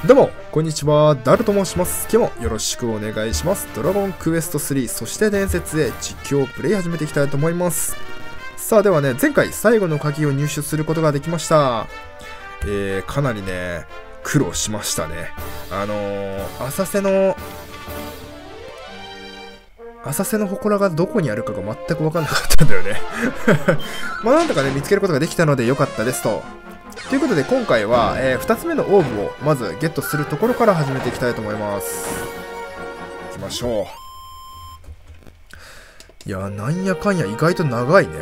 どうも、こんにちは。ダルと申します。今日もよろしくお願いします。ドラゴンクエスト3、そして伝説へ実況プレイ始めていきたいと思います。さあ、ではね、前回最後の鍵を入手することができました。かなりね、苦労しましたね。浅瀬の祠がどこにあるかが全く分かんなかったんだよね。まあなんとかね、見つけることができたので良かったですと。ということで今回は、2つ目のオーブをまずゲットするところから始めていきたいと思います。行きましょう。いや、なんやかんや意外と長いね。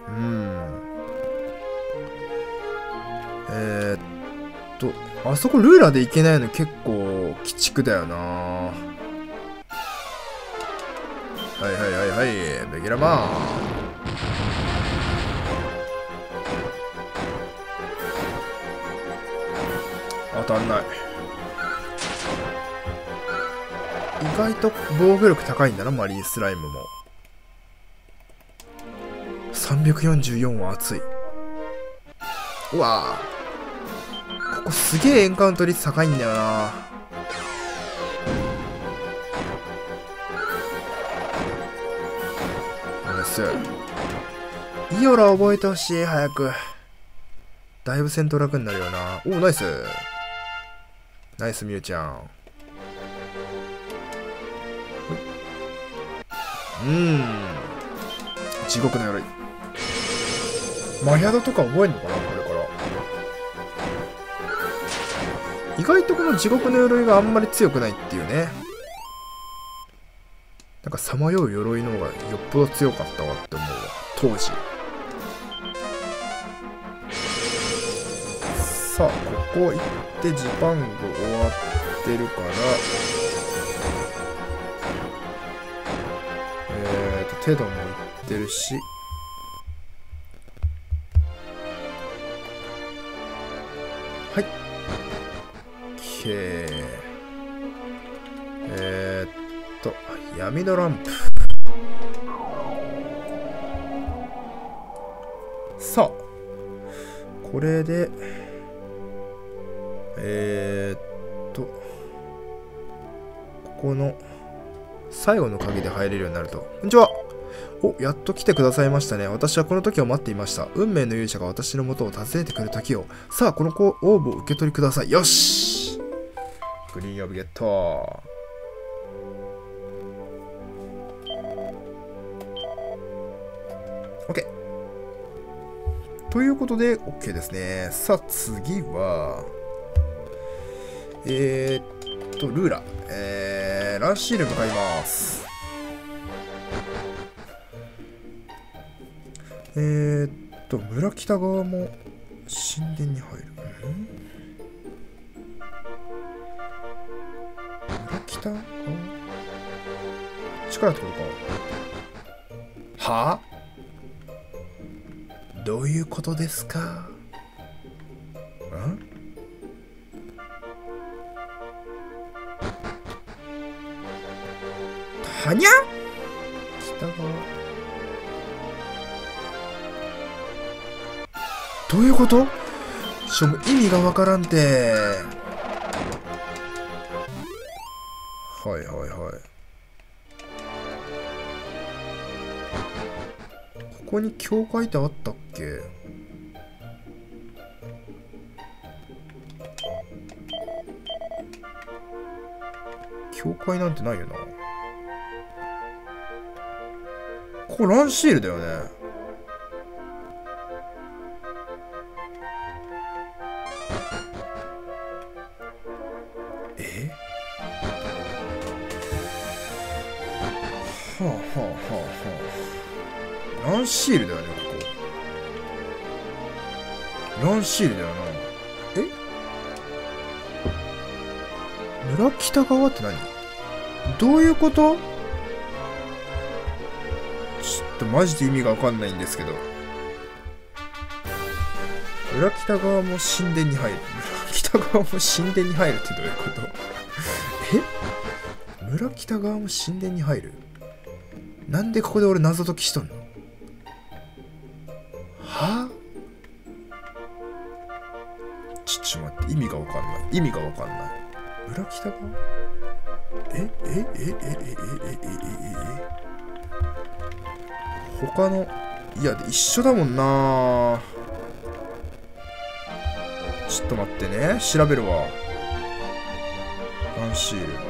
あそこルーラーで行けないの結構鬼畜だよな。はいはいはいはい、ベギラマン。当たんない。意外と防御力高いんだな、マリンスライムも。344は熱い。うわぁ、ここすげえエンカウント率高いんだよな。イオラ覚えてほしい、早く。だいぶ戦闘楽になるよな。おお、ナイス。ナイス、ミュウちゃん。地獄の鎧。マヒャドとか覚えんのかな、これから。意外とこの地獄の鎧があんまり強くないっていうね。なんかさまよう鎧の方がよっぽど強かったわって思うわ、当時。さあ、ここ行ってジパング終わってるから、テドも行ってるし、はい。闇のランプ。さあ、これで、ここの最後の鍵で入れるようになると。こんにちは。お、やっと来てくださいましたね。私はこの時を待っていました。運命の勇者が私の元を訪ねてくる時を。さあ、このオーブを受け取りください。よし、グリーンオブゲット。OK。ということで、OK ですね。さあ、次は、ルーラ。ランシール向かいます。村北側も神殿に入る。村北側力ってことか。はぁ、どういうことですか？はにゃ？北側。どういうこと？しょも意味がわからんて。はいはいはい。ここに教会ってあったっけ？教会なんてないよな。ここランシールだよね。はあはあはあはあ。ランシールだよね、ここ。ランシールだよな。村北側って何？どういうこと？ちょっとマジで意味がわかんないんですけど。村北側も神殿に入る。村北側も神殿に入るってどういうこと？村北側も神殿に入る？なんでここで俺謎解きしとんの？はぁ？ちょっと待って、意味がわかんない。 裏北側他の、いや、一緒だもんな。ちょっと待ってね。調べるわ。ランシール。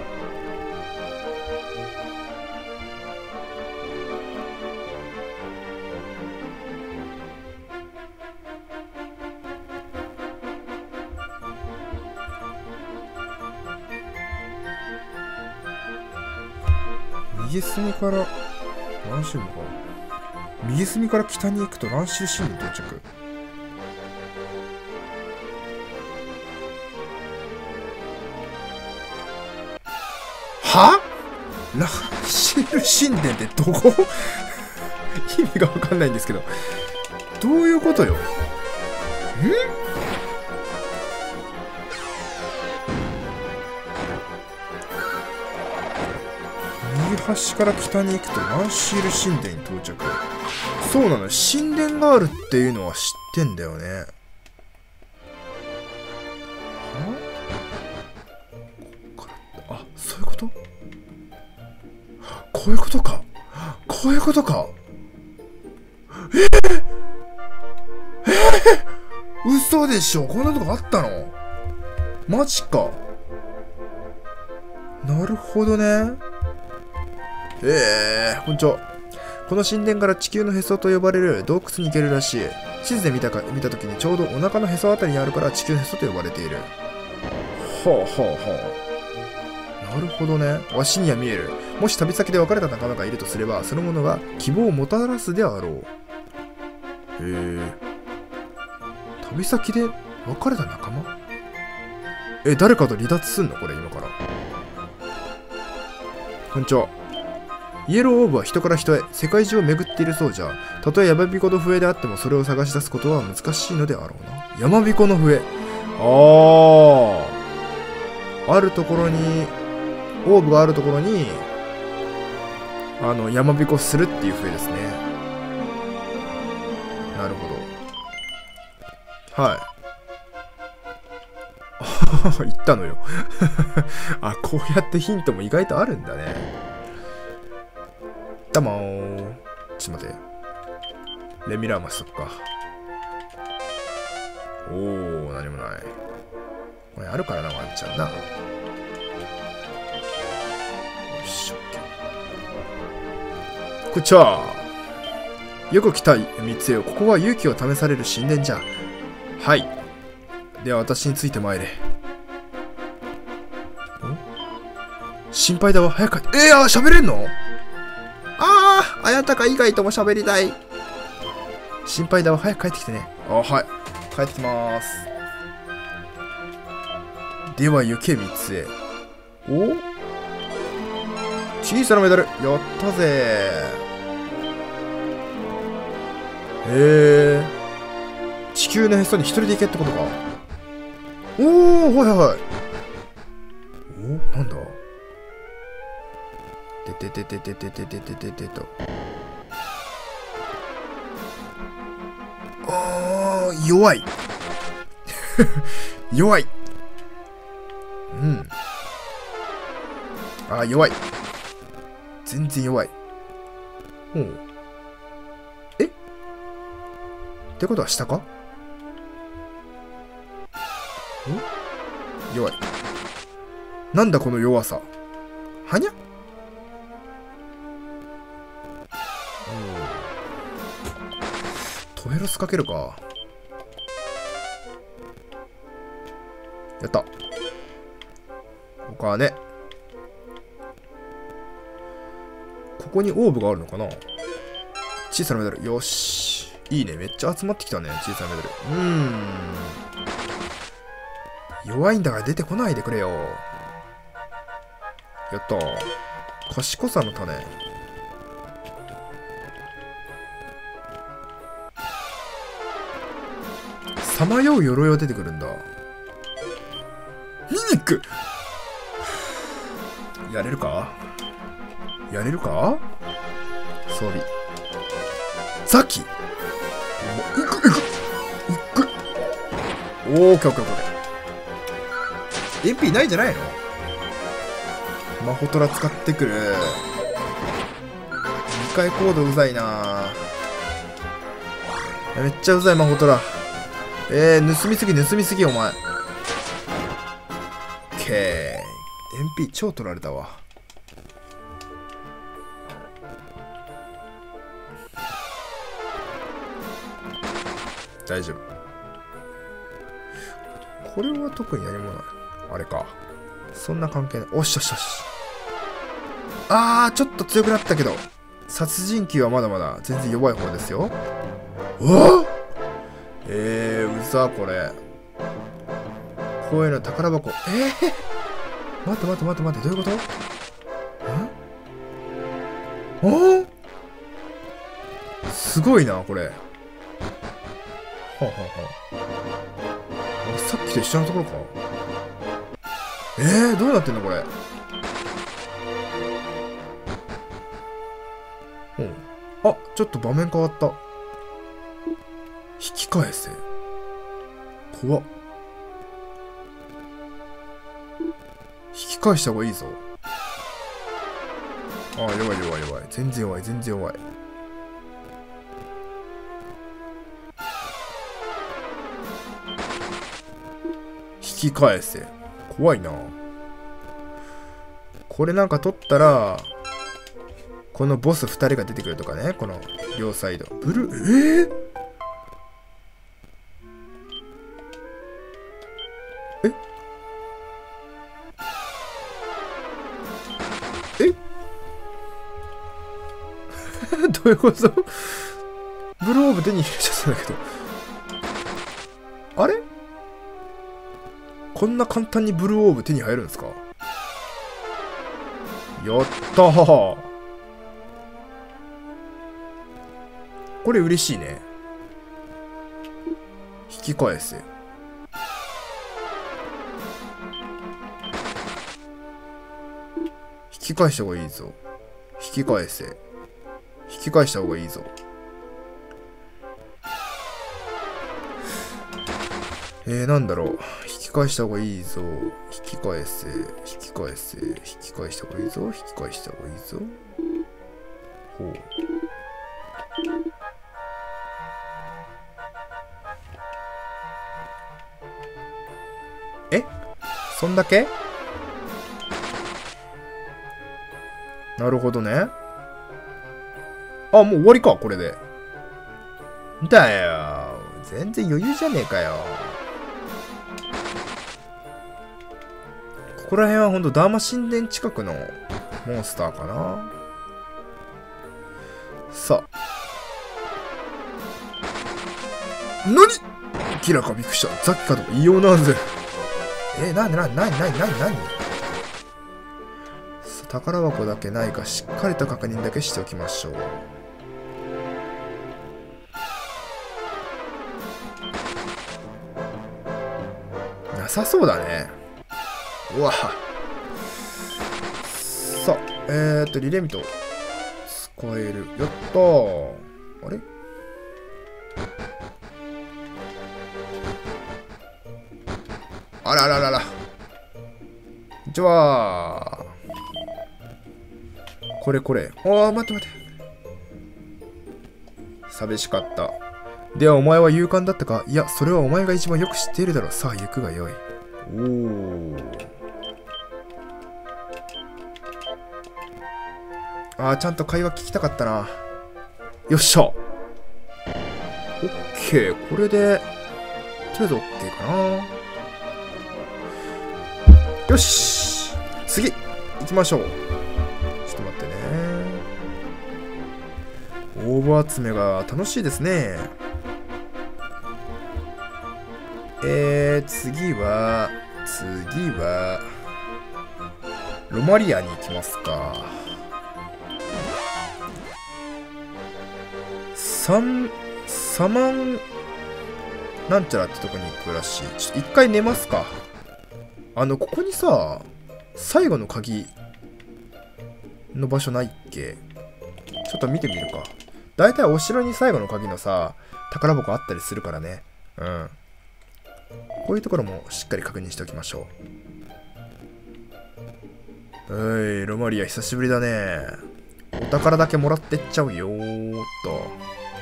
右隅からランシールか。右隅から北に行くとランシール市に到着。は？ランシール神殿ってどこ？意味がわかんないんですけど。どういうことよ？右端から北に行くとランシール神殿に到着。そうなの、神殿があるっていうのは知ってんだよね。あ、そういうこと？こういうことか。こういうことか。嘘でしょ。こんなとこあったの？マジか。なるほどね。こんにちは。この神殿から地球のへそと呼ばれる洞窟に行けるらしい。地図で見た時にちょうどお腹のへそあたりにあるから地球のへそと呼ばれている。はあはあはあ。なるほどね。わしには見える。もし旅先で別れた仲間がいるとすれば、そのものが希望をもたらすであろう。旅先で別れた仲間？誰かと離脱すんのこれ今から。こんにちは。イエローオーブは人から人へ世界中を巡っているそうじゃ。たとえ山彦の笛であってもそれを探し出すことは難しいのであろうな。山彦の笛。あるところに、オーブがあるところに、山彦するっていう笛ですね。なるほど。はい。言ったのよ。あ、こうやってヒントも意外とあるんだね。どうもー。ちょっと待って。レミラーマしとくか。おー、何もない。これあるからな、ワンちゃんな。よし、オッケー。こんにちは。よく来た、三つよ。ここは勇気を試される神殿じゃ。はい。では私について参れ。心配だわ。早く帰って。喋れんの？あやたか以外とも喋りたい。心配だわ。早く帰ってきてね。はい。帰ってきまーす。では行け、三つへ。小さなメダル。やったぜー。地球のへそに一人で行けってことか。はいはい。なんだ弱い。弱い。弱い。全然弱い。ってことは下か？弱い。なんだこの弱さ。はにゃ？トヘロスかけるか。やった。他はね。ここにオーブがあるのかな？小さなメダル。よし。いいね。めっちゃ集まってきたね。小さなメダル。弱いんだから出てこないでくれよ。やったー。賢さの種。さまよう鎧は出てくるんだ。ミニックやれるか？やれるか？装備。さっきいく。オーケー。MP ないんじゃないの？ マホトラ使ってくる。2回コードうざいな。めっちゃうざいマホトラ。盗みすぎお前。オッケー。MP 超取られたわ。大丈夫。これは特に何もない。あれか。そんな関係ない。おっしゃ。ちょっと強くなったけど。殺人鬼はまだまだ全然弱い方ですよ。うわっうざこれ。こういうの宝箱。待って、どういうこと？すごいな、これ。はあ、さっきと一緒のところか。どうなってんのこれ。ちょっと場面変わった。引き返せ。怖っ。引き返した方がいいぞ。弱い。全然弱い。引き返せ。怖いな。これなんか取ったら、このボス2人が出てくるとかね。この両サイド。ブルー、どういうこと？ブルーオーブ手に入れちゃったんだけど。あれ？こんな簡単にブルーオーブ手に入るんですか？やったー。これ嬉しいね。引き返せ。引き返した方がいいぞ。引き返せ。引き返した方がいいぞ。なんだろう。引き返した方がいいぞ。引き返せ。引き返した方がいいぞ。ほう。そんだけ？なるほどね。もう終わりか、これで。だよ。全然余裕じゃねえかよ。ここら辺はほんとダーマ神殿近くのモンスターかな。さあ。何？キラかびっくりした。さっきかと異様なんぜ。なに宝箱だけないかしっかりと確認だけしておきましょう。なさそうだね。うわ。さあ、リレミト使える。やったー。あれ？あら。こんにちは。これ。待って。寂しかった。ではお前は勇敢だったか？いや、それはお前が一番よく知っているだろう。さあ、行くがよい。ちゃんと会話聞きたかったな。よっしゃ。オッケー。これで、とりあえずオッケーかな。よし。次、行きましょう。ちょっと待ってね。応募集めが楽しいですね。次は、ロマリアに行きますか。サマン、なんちゃらってとこに行くらしい。ちょっと一回寝ますか。ここにさ、最後の鍵の場所ないっけ？ちょっと見てみるか。だいたいお城に最後の鍵のさ、宝箱あったりするからね。うん。こういうところもしっかり確認しておきましょロマリア久しぶりだね。お宝だけもらってっちゃうよーっと。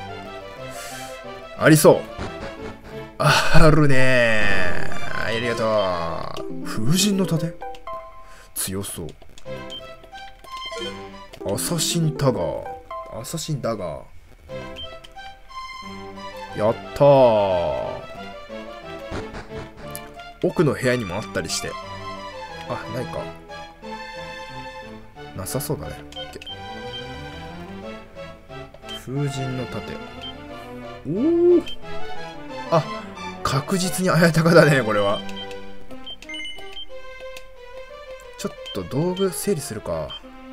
ありそう。あるねー。ありがとう。風神の盾強そう。アサシンタガー。アサシンダガー。やったー。奥の部屋にもあったりして。あ、ないか。なさそうだね。風神の盾。おお。あ、確実に綾鷹だね、これは。ちょっと道具整理するか。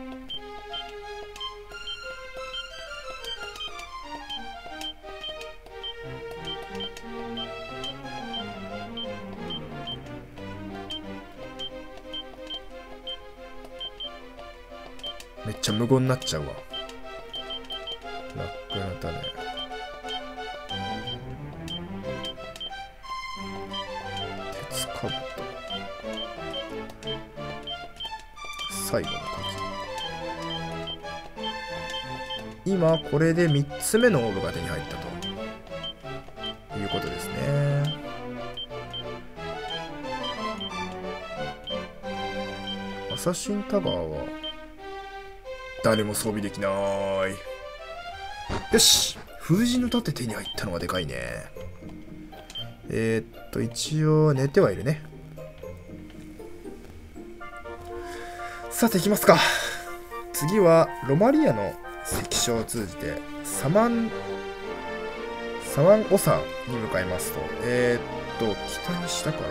めっちゃ無言になっちゃうわ。ラックの種。鉄カブト。最後の鍵。今これで3つ目のオーブが手に入ったということですね。アサシンタガーは誰も装備できない。よし、風神の盾手に入ったのはでかいね。一応寝てはいるね。さて行きますか。次はロマリアの関所を通じてサマンオサに向かいますと、北に下から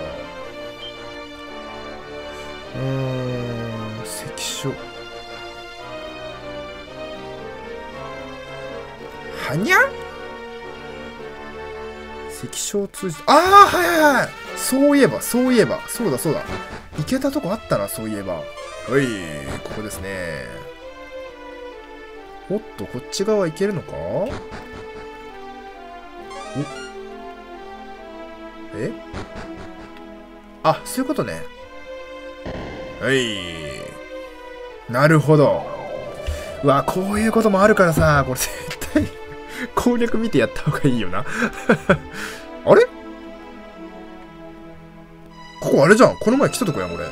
関所はにゃん関所を通じて、ああ、はいはいはい、そういえばそうだ行けたとこあったな、そういえば。はい、ここですね。おっと、こっち側行けるのか。お、あ、そういうことね。はい、なるほど。うわ、こういうこともあるからさ、これ絶対攻略見てやった方がいいよなあれ、ここあれじゃん、この前来たとこやん、これ。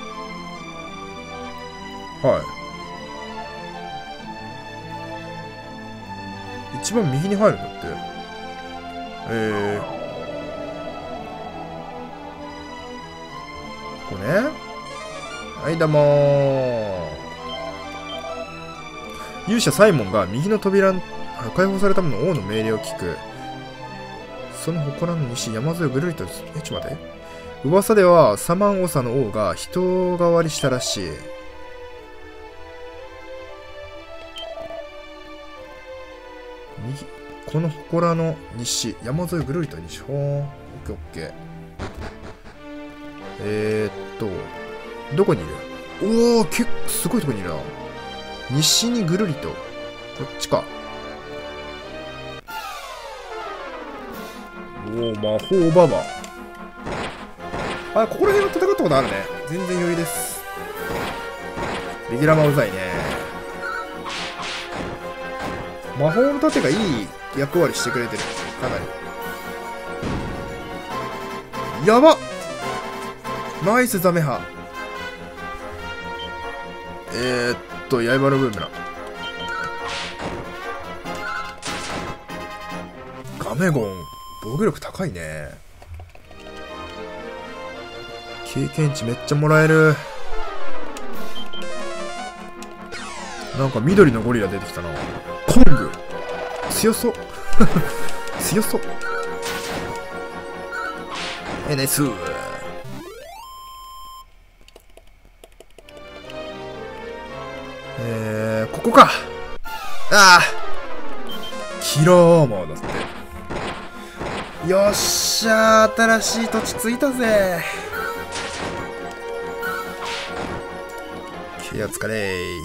はい。一番右に入るんだって。ここね。はい、どうもー。勇者サイモンが右の扉解放されたもの王の命令を聞く。その祠の西山沿いをぐるりと、ちょっと待って。噂ではサマンオサの王が人変わりしたらしい。右、この祠の西山沿いをぐるりと西。ほー、オッケーオッケー。どこにいる？おー、結構すごいとこにいるな。西にぐるりと。こっちか。おー、魔法ババ。あ、ここら辺は戦ったことあるね。全然余裕です。レギュラーマうざいね。魔法の盾がいい役割してくれてる。かなり。やばっ！ナイスザメハ。刃のブームラ。ガメゴン、防御力高いね。経験値めっちゃもらえる。なんか緑のゴリラ出てきたな。コング強そう強そう。ナイス。ここか。ああ、キローモーだって。よっしゃー、新しい土地着いたぜ。お疲れー。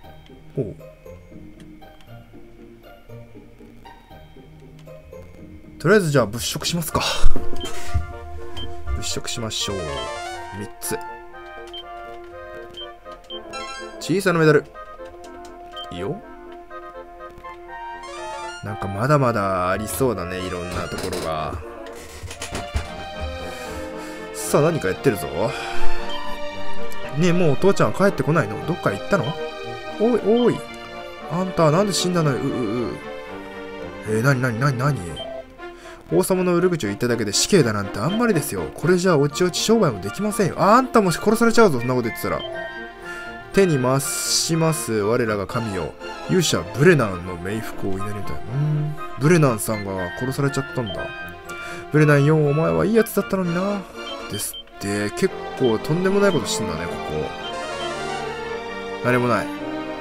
おう。 とりあえずじゃあ物色しますか。物色しましょう。3つ。小さなメダル。いいよ。なんかまだまだありそうだね、いろんなところが。さあ、何かやってるぞ。ねえ、もうお父ちゃんは帰ってこないの？どっか行ったの？おい、おい。あんた、なんで死んだのよ。なに王様の悪口を言っただけで死刑だなんてあんまりですよ。これじゃあおちおち商売もできませんよ。あんたも殺されちゃうぞ、そんなこと言ってたら。手に増します我らが神よ。勇者ブレナンの冥福を祈りたい。ブレナンさんが殺されちゃったんだ。ブレナンよ、お前はいいやつだったのにな。ですって、結構とんでもないことしてんだね、ここ。何もない。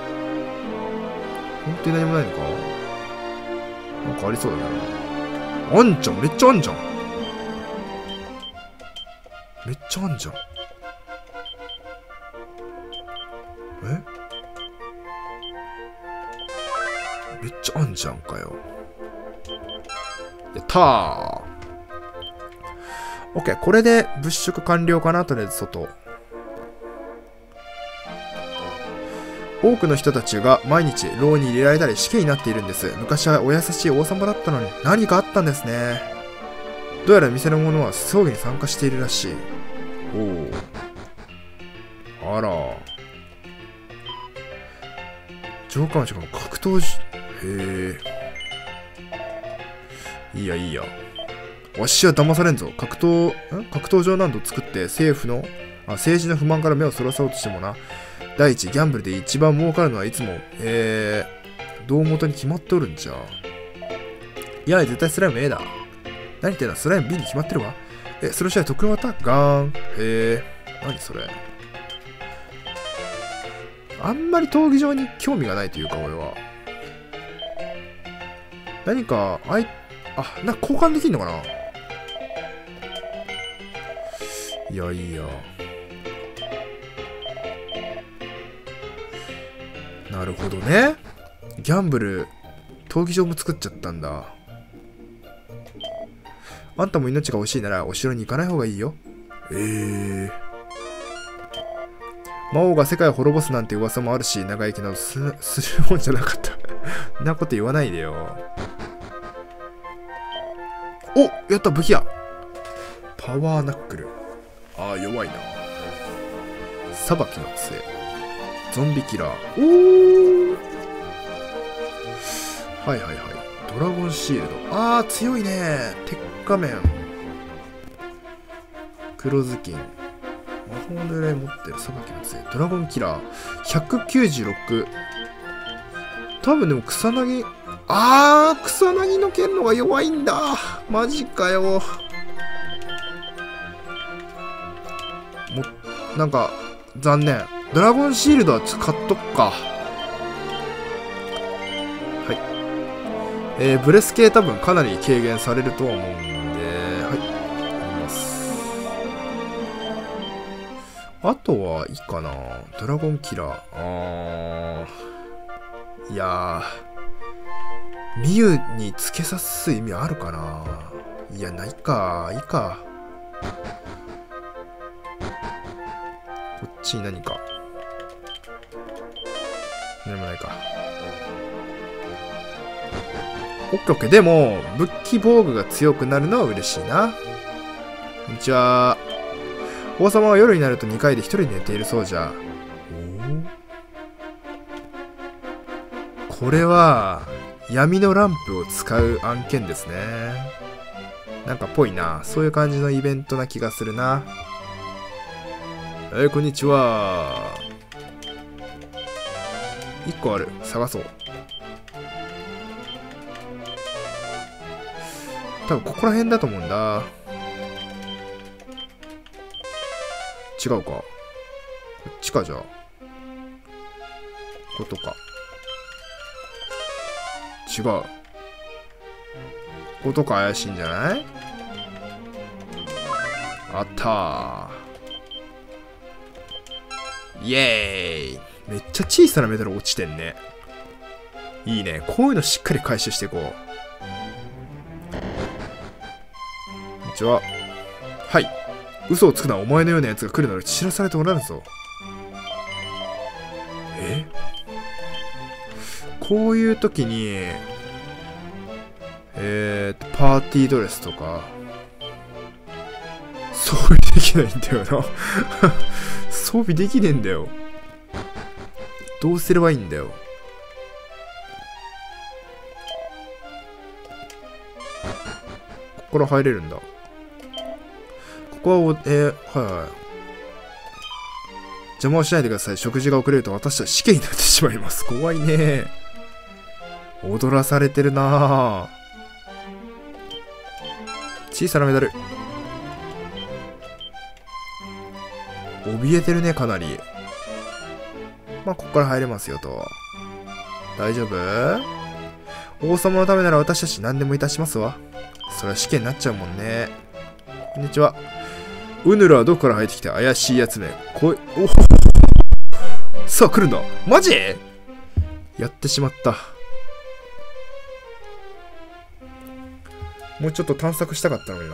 本当に何もないのか？なんかありそうだな。あんじゃん、めっちゃあんじゃん。めっちゃあんじゃん。めっちゃあんじゃんかよ。やったー。オッケー、これで物色完了かな、とりあえず外。多くの人たちが毎日牢に入れられたり死刑になっているんです。昔はお優しい王様だったのに何かあったんですね。どうやら店の者は葬儀に参加しているらしい。おお。あら。城下町が格闘時。へえ。いいやいいや。わしは騙されんぞ。格闘場など作って政治の不満から目をそらそうとしてもな。第一、ギャンブルで一番儲かるのはいつも、胴元に決まっておるんじゃ。いや、絶対スライム A だ。何言ってんだ、スライム B に決まってるわ。それじゃあ得意技ガーン。何それ。あんまり闘技場に興味がないというか、俺は。何か、なんか交換できんのかな？いや、いいや。なるほどね。ギャンブル、闘技場も作っちゃったんだ。あんたも命が欲しいならお城に行かない方がいいよ。魔王が世界を滅ぼすなんて噂もあるし、長生きなどするもんじゃなかった。そんなこと言わないでよ。お、やった、武器や。パワーナックル。弱いな。裁きの杖。ゾンビキラー。はいはいはい。ドラゴンシールド。強いね。鉄仮面。黒ずきん。魔法の鎧持ってる裁きの杖。ドラゴンキラー。196。多分でも草薙。草薙の剣のが弱いんだ。マジかよ。なんか、残念。ドラゴンシールドは買っとくか。はい。ブレス系多分かなり軽減されるとは思うんで、はい。やります。あとはいいかな。ドラゴンキラー。いやー。ミユにつけさす意味あるかな。いや、ないか。いいか。こっちに何か。何もないか。オッケーオッケー。でも、武器防具が強くなるのは嬉しいな。こんにちは。王様は夜になると2階で1人寝ているそうじゃ。これは、闇のランプを使う案件ですね。なんかぽいな。そういう感じのイベントな気がするな。こんにちは。1個ある。探そう。多分ここら辺だと思うんだ。違うか。こっちか、じゃあ。ことか。違う。ことか怪しいんじゃない？あったー。イエーイ。めっちゃ小さなメダル落ちてんね。いいね。こういうのしっかり回収していこう。 ちは。はい。嘘をつくな。お前のような奴が来るなら知らされておらぬぞ。こういう時に、パーティードレスとか、装備できないんだよな。装備できねえんだよ。どうすればいいんだよ。ここから入れるんだ。ここははいはい。邪魔をしないでください。食事が遅れると私は死刑になってしまいます。怖いね。踊らされてるなぁ。小さなメダル。怯えてるね、かなり。まあ、ここから入れますよと。大丈夫？王様のためなら私たち何でもいたしますわ。それは死刑になっちゃうもんね。こんにちは。ウヌラはどこから入ってきた怪しいやつめ。おさあ来るんだ。マジ？やってしまった。もうちょっと探索したかったのにな。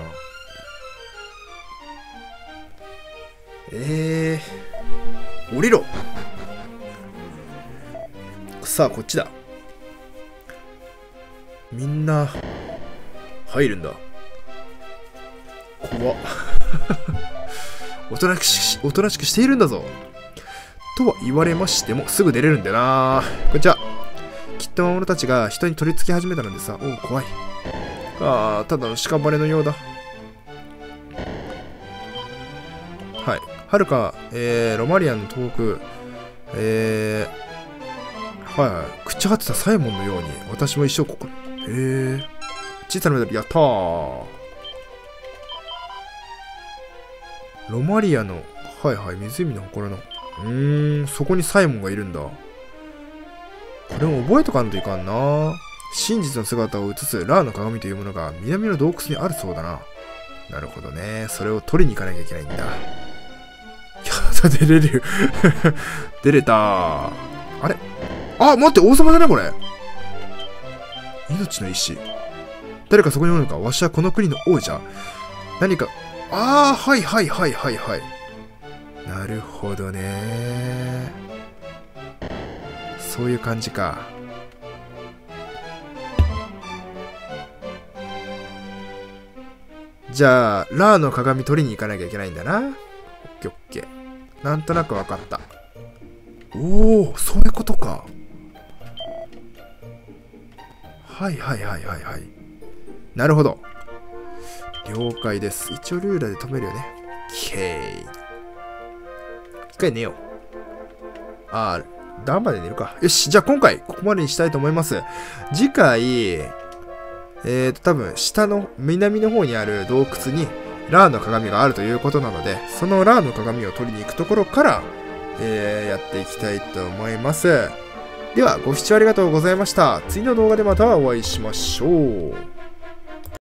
降りろ。さあこっちだ。みんな入るんだ。怖っ。おとなしくしているんだぞ。とは言われましてもすぐ出れるんだよな。こんにちは。きっと魔物たちが人に取り付け始めたのでさ。おお怖い。ああ、ただの屍のようだ。はい。はるか、ロマリアンの遠く、はい。朽ち果てたサイモンのように、私も一生ここに。小さなメダル、やったー。ロマリアの、はいはい、湖の祠の。そこにサイモンがいるんだ。これも覚えとかんといかんな。真実の姿を映すラーの鏡というものが南の洞窟にあるそうだな。なるほどね。それを取りに行かなきゃいけないんだ。やだ、出れる。出れた。あれ？あ、待って、王様だね、これ。命の石。誰かそこにおるのか。わしはこの国の王者。何か、はいはいはいはいはい。なるほどね。そういう感じか。じゃあ、ラーの鏡取りに行かなきゃいけないんだな。オッケーオッケー。なんとなく分かった。おお、そういうことか。はいはいはいはいはい。なるほど。了解です。一応ルーラーで止めるよね。ケー。一回寝よう。ダンバで寝るか。よし、じゃあ今回ここまでにしたいと思います。次回、多分下の南の方にある洞窟にラーの鏡があるということなので、そのラーの鏡を取りに行くところから、やっていきたいと思います。ではご視聴ありがとうございました。次の動画でまたお会いしましょう。